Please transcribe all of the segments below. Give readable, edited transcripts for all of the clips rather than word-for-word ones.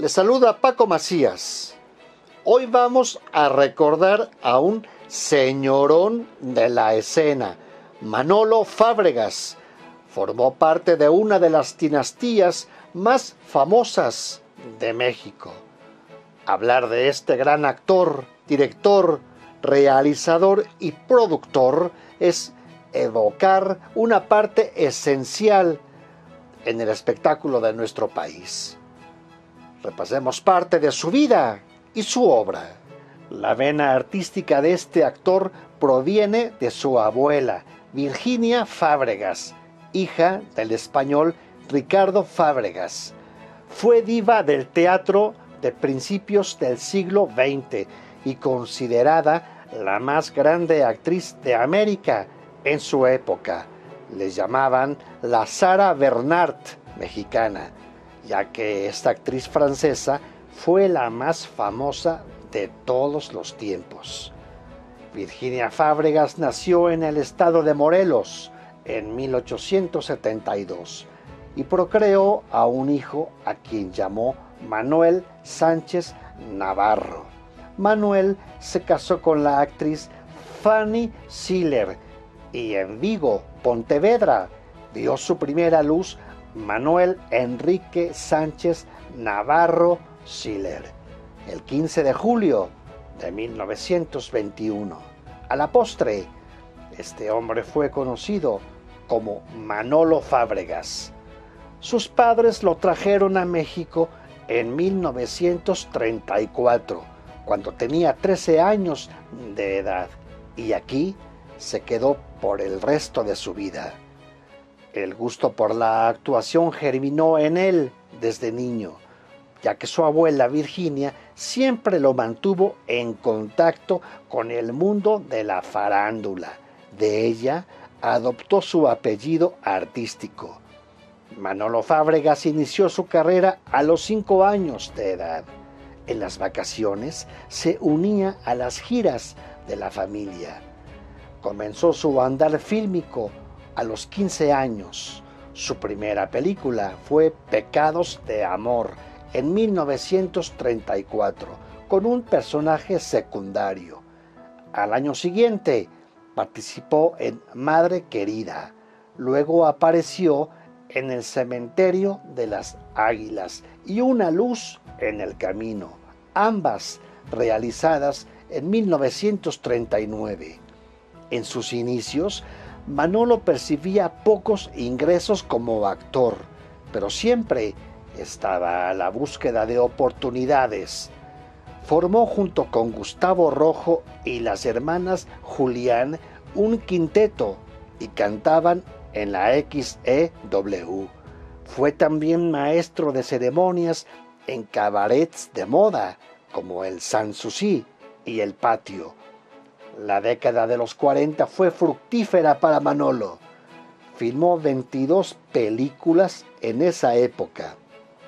Les saluda Paco Macías. Hoy vamos a recordar a un señorón de la escena, Manolo Fábregas. Formó parte de una de las dinastías más famosas de México. Hablar de este gran actor, director, realizador y productor es evocar una parte esencial en el espectáculo de nuestro país. Repasemos parte de su vida y su obra. La vena artística de este actor proviene de su abuela, Virginia Fábregas, hija del español Ricardo Fábregas. Fue diva del teatro de principios del siglo XX y considerada la más grande actriz de América en su época. Le llamaban la Sarah Bernhardt mexicana, ya que esta actriz francesa fue la más famosa de todos los tiempos. Virginia Fábregas nació en el estado de Morelos en 1872 y procreó a un hijo a quien llamó Manuel Sánchez Navarro. Manuel se casó con la actriz Fanny Siller y en Vigo, Pontevedra, vio su primera luz Manuel Enrique Sánchez Navarro Siller, el 15 de julio de 1921. A la postre, este hombre fue conocido como Manolo Fábregas. Sus padres lo trajeron a México en 1934, cuando tenía 13 años de edad, y aquí se quedó por el resto de su vida. El gusto por la actuación germinó en él desde niño, ya que su abuela Virginia siempre lo mantuvo en contacto con el mundo de la farándula. De ella adoptó su apellido artístico. Manolo Fábregas inició su carrera a los 5 años de edad. En las vacaciones se unía a las giras de la familia. Comenzó su andar fílmico a los 15 años. Su primera película fue Pecados de Amor en 1934, con un personaje secundario. Al año siguiente participó en Madre Querida. Luego apareció en El Cementerio de las Águilas y Una Luz en el Camino, ambas realizadas en 1939. En sus inicios, Manolo percibía pocos ingresos como actor, pero siempre estaba a la búsqueda de oportunidades. Formó junto con Gustavo Rojo y las hermanas Julián un quinteto y cantaban en la XEW. Fue también maestro de ceremonias en cabarets de moda como el Sanssouci y el Patio. La década de los 40 fue fructífera para Manolo. Filmó 22 películas en esa época.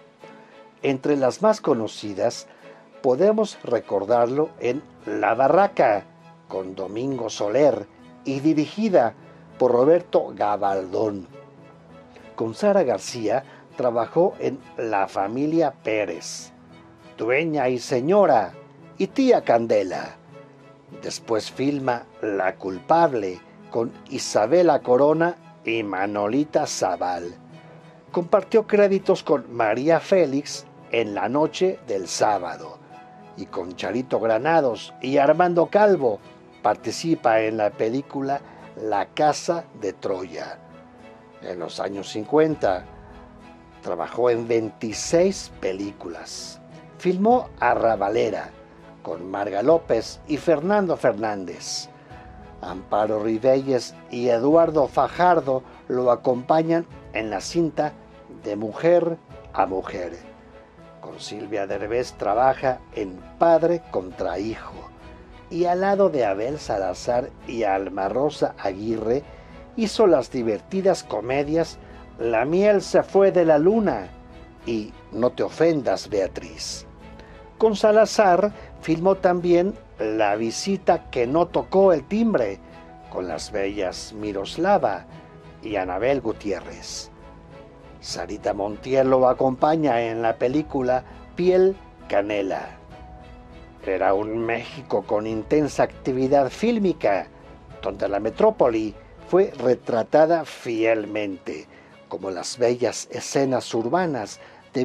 Entre las más conocidas podemos recordarlo en La Barraca, con Domingo Soler y dirigida por Roberto Gabaldón. Con Sara García trabajó en La Familia Pérez, Dueña y Señora y Tía Candela. Después filma La Culpable con Isabela Corona y Manolita Zabal. Compartió créditos con María Félix en La Noche del Sábado y con Charito Granados y Armando Calvo participa en la película La Casa de Troya. En los años 50 trabajó en 26 películas. Filmó Arrabalera con Marga López y Fernando Fernández. Amparo Rivelles y Eduardo Fajardo lo acompañan en la cinta De Mujer a Mujer. Con Silvia Derbez trabaja en Padre contra Hijo y al lado de Abel Salazar y Alma Rosa Aguirre hizo las divertidas comedias La miel se fue de la luna y No te ofendas, Beatriz. Con Salazar filmó también La visita que no tocó el timbre, con las bellas Miroslava y Anabel Gutiérrez. Sarita Montiel lo acompaña en la película piel canela. Era un México con intensa actividad fílmica, donde la metrópoli fue retratada fielmente, como las bellas escenas urbanas de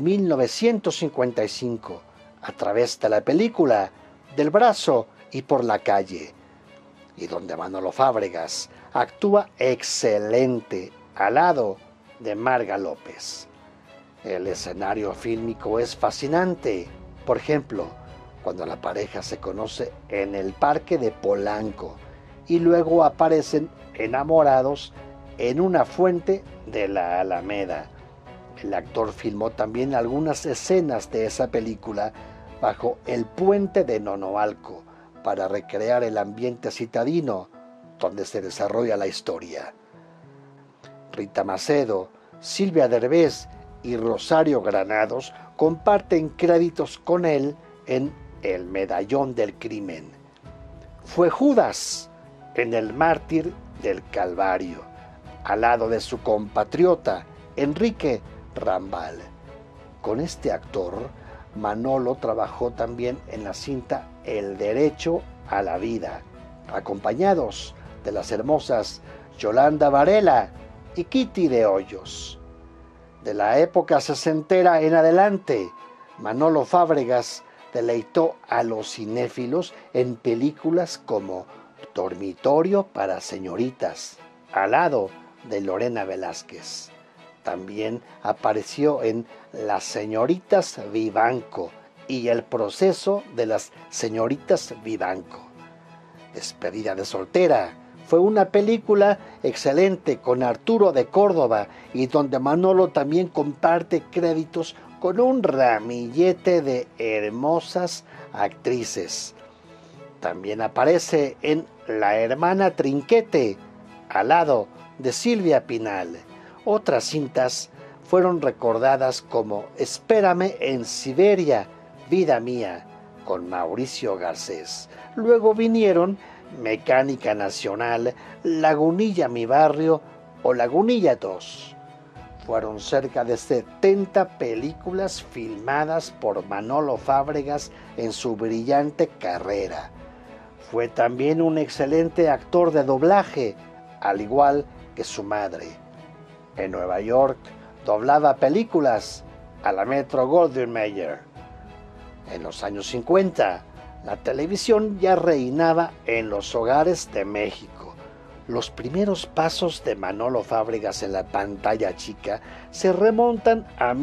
1955, a través de la película Del brazo y por la calle, y donde Manolo Fábregas actúa excelente al lado de Marga López. El escenario fílmico es fascinante. Por ejemplo, cuando la pareja se conoce en el parque de Polanco y luego aparecen enamorados en una fuente de la Alameda. El actor filmó también algunas escenas de esa película bajo el puente de Nonoalco para recrear el ambiente citadino donde se desarrolla la historia. Rita Macedo, Silvia Derbez y Rosario Granados comparten créditos con él en El Medallón del Crimen. Fue Judas en El Mártir del Calvario, al lado de su compatriota Enrique Rambal. Con este actor, Manolo trabajó también en la cinta El Derecho a la Vida, acompañados de las hermosas Yolanda Varela y Kitty de Hoyos. De la época sesentera en adelante, Manolo Fábregas deleitó a los cinéfilos en películas como Dormitorio para señoritas, al lado de Lorena Velázquez. También apareció en Las señoritas Vivanco y El proceso de las señoritas Vivanco. Despedida de soltera fue una película excelente con Arturo de Córdoba y donde Manolo también comparte créditos con un ramillete de hermosas actrices. También aparece en La hermana Trinquete, al lado de Silvia Pinal. Otras cintas fueron recordadas como Espérame en Siberia, Vida Mía, con Mauricio Garcés. Luego vinieron Mecánica Nacional, Lagunilla Mi Barrio o Lagunilla 2. Fueron cerca de 70 películas filmadas por Manolo Fábregas en su brillante carrera. Fue también un excelente actor de doblaje, al igual que su madre. En Nueva York doblaba películas a la Metro-Goldwyn-Mayer. En los años 50, la televisión ya reinaba en los hogares de México. Los primeros pasos de Manolo Fábregas en la pantalla chica se remontan a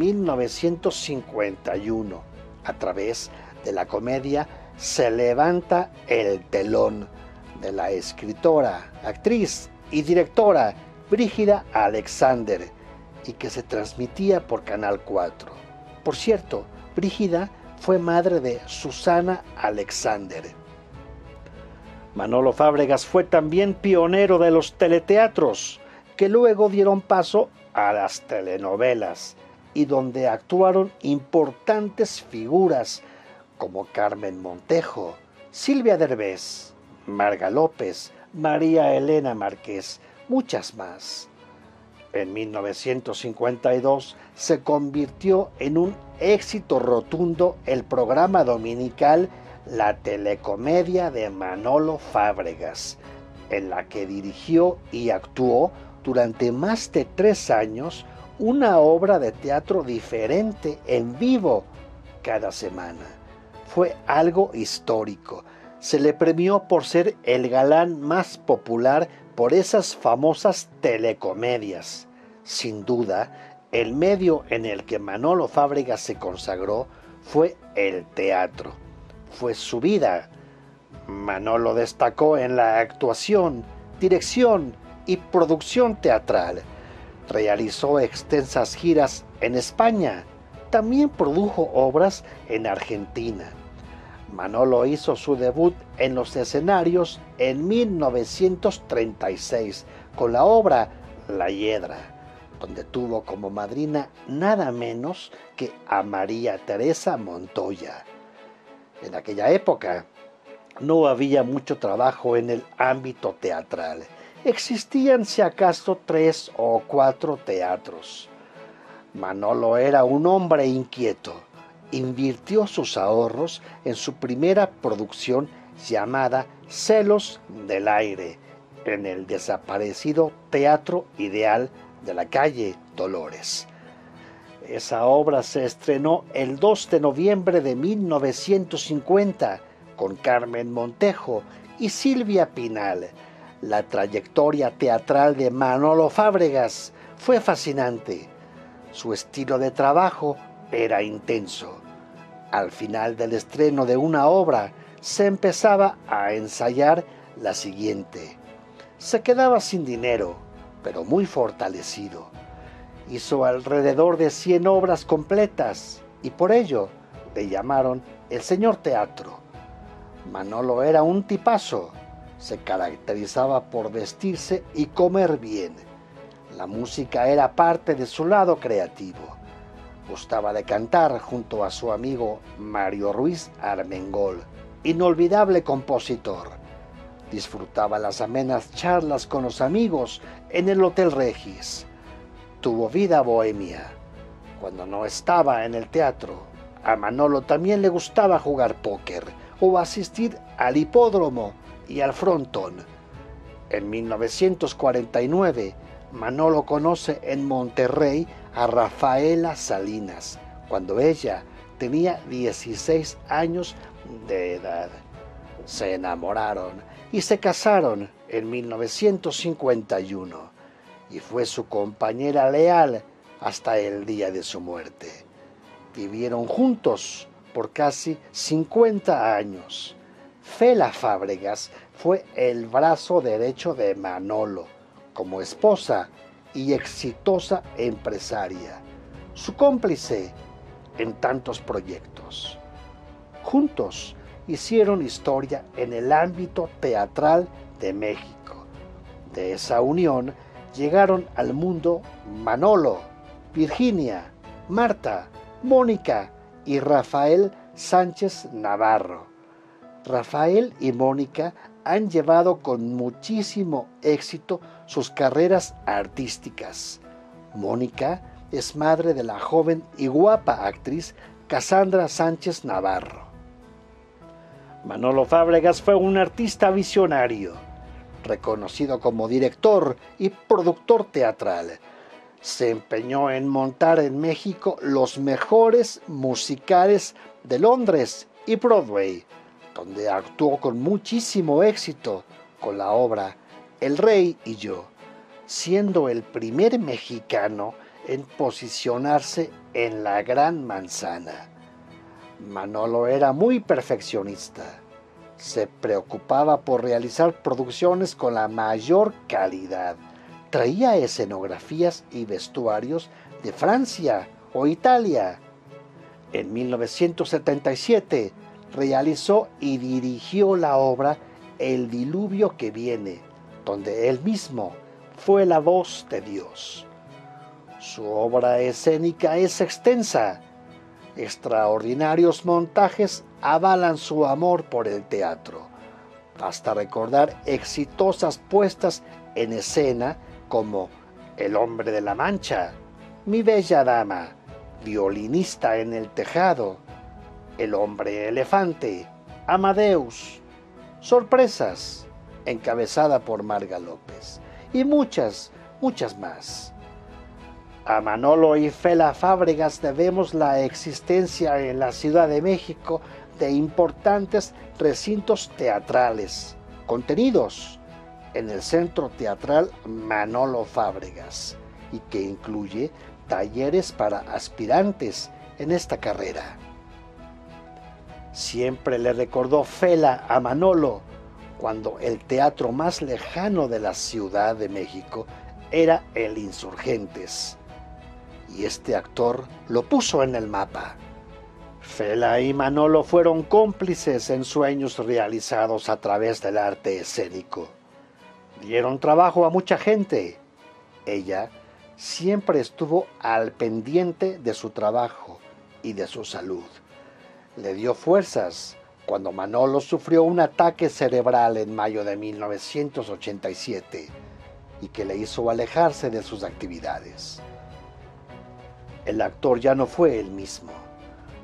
1951, a través de la comedia Se levanta el telón, de la escritora, actriz y directora Brígida Alexander, y que se transmitía por Canal 4. Por cierto, Brígida fue madre de Susana Alexander. Manolo Fábregas fue también pionero de los teleteatros, que luego dieron paso a las telenovelas, y donde actuaron importantes figuras como Carmen Montejo, Silvia Derbez, Marga López, María Elena Márquez, muchas más. En 1952 se convirtió en un éxito rotundo el programa dominical La Telecomedia de Manolo Fábregas, en la que dirigió y actuó durante más de 3 años una obra de teatro diferente en vivo cada semana. Fue algo histórico. Se le premió por ser el galán más popular por esas famosas telecomedias. Sin duda, el medio en el que Manolo Fábregas se consagró fue el teatro. Fue su vida. Manolo destacó en la actuación, dirección y producción teatral. Realizó extensas giras en España. También produjo obras en Argentina. Manolo hizo su debut en los escenarios en 1936 con la obra La Hiedra, donde tuvo como madrina nada menos que a María Teresa Montoya. En aquella época no había mucho trabajo en el ámbito teatral. Existían si acaso 3 o 4 teatros. Manolo era un hombre inquieto invirtió sus ahorros en su primera producción llamada Celos del Aire, en el desaparecido Teatro Ideal de la calle Dolores. Esa obra se estrenó el 2 de noviembre de 1950 con Carmen Montejo y Silvia Pinal. La trayectoria teatral de Manolo Fábregas fue fascinante. Su estilo de trabajo era intenso. Al final del estreno de una obra, se empezaba a ensayar la siguiente. Se quedaba sin dinero, pero muy fortalecido. Hizo alrededor de 100 obras completas y por ello le llamaron el Señor Teatro. Manolo era un tipazo. Se caracterizaba por vestirse y comer bien. La música era parte de su lado creativo. Gustaba de cantar junto a su amigo Mario Ruiz Armengol, inolvidable compositor. Disfrutaba las amenas charlas con los amigos en el Hotel Regis. Tuvo vida bohemia. Cuando no estaba en el teatro, a Manolo también le gustaba jugar póker o asistir al hipódromo y al frontón. En 1949, Manolo conoce en Monterrey a Rafaela Salinas, cuando ella tenía 16 años de edad. Se enamoraron y se casaron en 1951 y fue su compañera leal hasta el día de su muerte. Vivieron juntos por casi 50 años. Fela Fábregas fue el brazo derecho de Manolo como esposa y exitosa empresaria, su cómplice en tantos proyectos. Juntos hicieron historia en el ámbito teatral de México. De esa unión llegaron al mundo Manolo, Virginia, Marta, Mónica y Rafael Sánchez Navarro. Rafael y Mónica han llevado con muchísimo éxito sus carreras artísticas. Mónica es madre de la joven y guapa actriz Cassandra Sánchez Navarro. Manolo Fábregas fue un artista visionario, reconocido como director y productor teatral. Se empeñó en montar en México los mejores musicales de Londres y Broadway, donde actuó con muchísimo éxito con la obra El Rey y yo, siendo el primer mexicano en posicionarse en la Gran Manzana. Manolo era muy perfeccionista. Se preocupaba por realizar producciones con la mayor calidad. Traía escenografías y vestuarios de Francia o Italia. En 1977 realizó y dirigió la obra El Diluvio que Viene, donde él mismo fue la voz de Dios. Su obra escénica es extensa. Extraordinarios montajes avalan su amor por el teatro. Basta recordar exitosas puestas en escena como El Hombre de la Mancha, Mi Bella Dama, Violinista en el Tejado, El Hombre Elefante, Amadeus, Sorpresas, encabezada por Marga López, y muchas más. A Manolo y Fela Fábregas debemos la existencia en la Ciudad de México de importantes recintos teatrales, contenidos en el Centro Teatral Manolo Fábregas, y que incluye talleres para aspirantes en esta carrera. Siempre le recordó Fela a Manolo cuando el teatro más lejano de la Ciudad de México era el Insurgentes, y este actor lo puso en el mapa. Fela y Manolo fueron cómplices en sueños realizados a través del arte escénico. Dieron trabajo a mucha gente. Ella siempre estuvo al pendiente de su trabajo y de su salud. Le dio fuerzas cuando Manolo sufrió un ataque cerebral en mayo de 1987 y que le hizo alejarse de sus actividades. El actor ya no fue el mismo.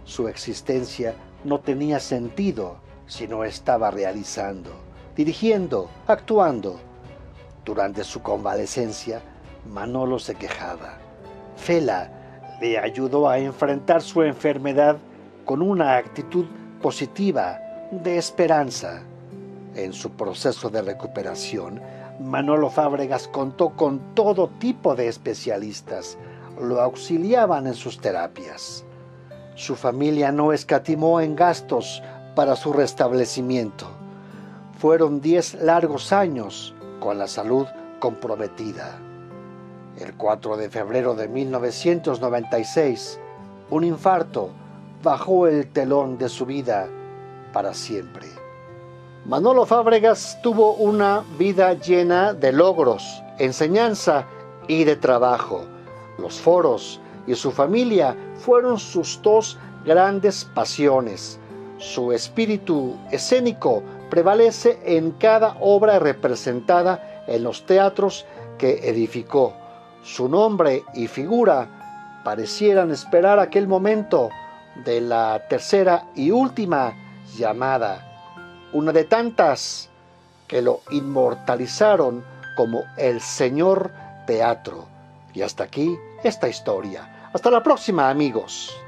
Su existencia no tenía sentido si no estaba realizando, dirigiendo, actuando. Durante su convalecencia, Manolo se quejaba. Fela le ayudó a enfrentar su enfermedad con una actitud positiva, de esperanza. En su proceso de recuperación, Manolo Fábregas contó con todo tipo de especialistas, lo auxiliaban en sus terapias. Su familia no escatimó en gastos para su restablecimiento. Fueron 10 largos años con la salud comprometida. El 4 de febrero de 1996, un infarto bajó el telón de su vida para siempre. Manolo Fábregas tuvo una vida llena de logros, enseñanza y de trabajo. Los foros y su familia fueron sus dos grandes pasiones. Su espíritu escénico prevalece en cada obra representada en los teatros que edificó. Su nombre y figura parecieran esperar aquel momento de la tercera y última llamada, una de tantas que lo inmortalizaron como el Señor Teatro. Y hasta aquí esta historia. Hasta la próxima, amigos.